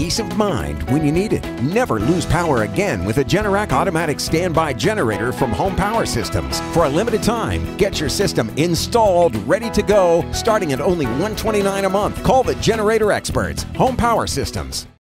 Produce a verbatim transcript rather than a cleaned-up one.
peace of mind when you need it. Never lose power again with a Generac automatic standby generator from Home Power Systems. For a limited time, get your system installed, ready to go, starting at only one hundred twenty-nine dollars a month. Call the generator experts, Home Power Systems.